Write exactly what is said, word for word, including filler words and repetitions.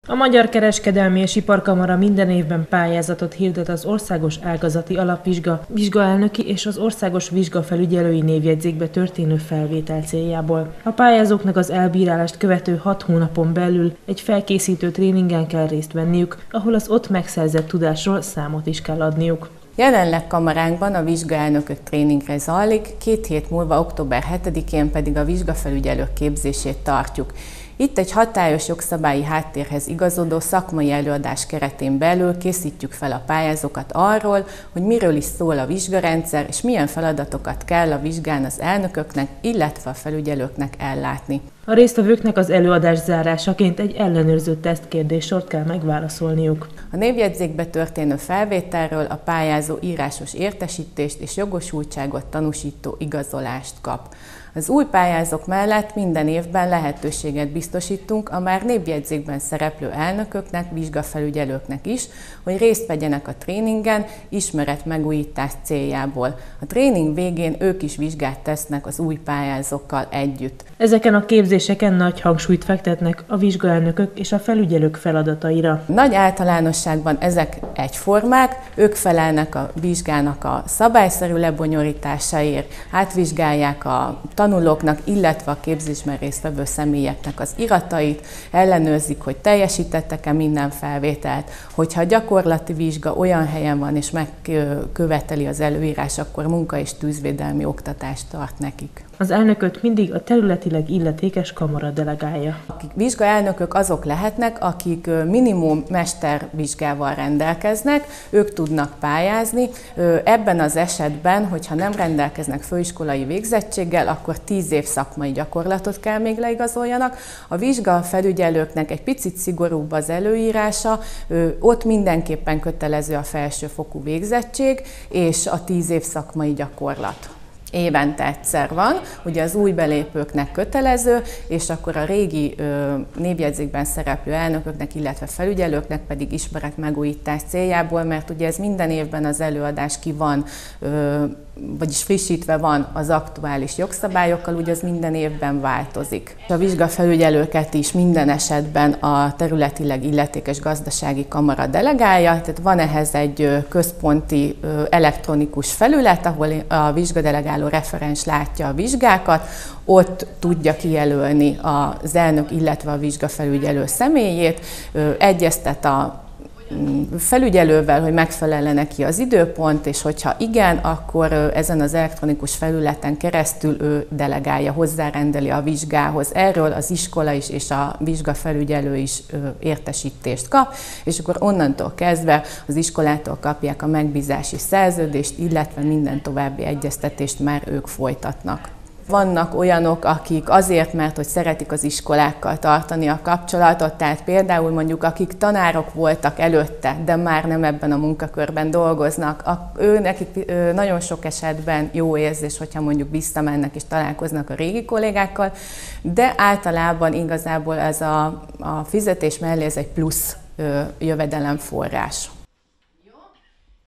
A Magyar Kereskedelmi és Iparkamara minden évben pályázatot hirdet az Országos Ágazati Alapvizsga vizsgaelnöki és az Országos Vizsgafelügyelői névjegyzékbe történő felvétel céljából. A pályázóknak az elbírálást követő hat hónapon belül egy felkészítő tréningen kell részt venniük, ahol az ott megszerzett tudásról számot is kell adniuk. Jelenleg kamaránkban a vizsgaelnökök tréningre zajlik, két hét múlva, október hetedikén pedig a vizsgafelügyelők képzését tartjuk. Itt egy hatályos jogszabályi háttérhez igazodó szakmai előadás keretén belül készítjük fel a pályázókat arról, hogy miről is szól a vizsgarendszer, és milyen feladatokat kell a vizsgán az elnököknek, illetve a felügyelőknek ellátni. A résztvevőknek az előadás zárásaként egy ellenőrző tesztkérdéssort kell megválaszolniuk. A névjegyzékbe történő felvételről a pályázó írásos értesítést és jogosultságot tanúsító igazolást kap. Az új pályázók mellett minden évben lehetőséget biztosítunk a már névjegyzékben szereplő elnököknek, vizsgafelügyelőknek is, hogy részt vegyenek a tréningen ismeretmegújítás céljából. A tréning végén ők is vizsgát tesznek az új pályázókkal együtt. Ezeken a képzéseken nagy hangsúlyt fektetnek a vizsgaelnökök és a felügyelők feladataira. Nagy általánosságban ezek egyformák, ők felelnek a vizsgának a szabályszerű lebonyolításáért, átvizsgálják a tanulóknak, illetve a képzésben résztvevő személyeknek az iratait, ellenőrzik, hogy teljesítettek-e minden felvételt, hogyha a gyakorlati vizsga olyan helyen van és megköveteli az előírás, akkor munka- és tűzvédelmi oktatást tart nekik. Az elnököt mindig a területileg illetékes kamara delegálja. A vizsgaelnökök azok lehetnek, akik minimum mestervizsgával rendelkeznek, ők tudnak pályázni. Ebben az esetben, hogyha nem rendelkeznek főiskolai végzettséggel, akkor tíz év szakmai gyakorlatot kell még leigazoljanak. A vizsgafelügyelőknek egy picit szigorúbb az előírása, ott mindenképpen kötelező a felsőfokú végzettség és a tíz év szakmai gyakorlat. Évente egyszer van, ugye az új belépőknek kötelező, és akkor a régi ö, névjegyzékben szereplő elnököknek, illetve felügyelőknek pedig ismeretmegújítás céljából, mert ugye ez minden évben az előadás ki van, ö, vagyis frissítve van az aktuális jogszabályokkal, ugye az minden évben változik. A vizsgafelügyelőket is minden esetben a területileg illetékes gazdasági kamara delegálja, tehát van ehhez egy központi elektronikus felület, ahol a vizsgadelegáló referens látja a vizsgákat, ott tudja kijelölni az elnök, illetve a vizsgafelügyelő személyét, egyeztet a felügyelővel, hogy megfelel neki az időpont, és hogyha igen, akkor ezen az elektronikus felületen keresztül ő delegálja, hozzárendeli a vizsgához. Erről az iskola is és a vizsgafelügyelő is értesítést kap, és akkor onnantól kezdve az iskolától kapják a megbízási szerződést, illetve minden további egyeztetést már ők folytatnak. Vannak olyanok, akik azért, mert hogy szeretik az iskolákkal tartani a kapcsolatot, tehát például mondjuk akik tanárok voltak előtte, de már nem ebben a munkakörben dolgoznak, ő nekik nagyon sok esetben jó érzés, hogyha mondjuk visszamennek és találkoznak a régi kollégákkal, de általában igazából ez a, a fizetés mellé ez egy plusz jövedelemforrás.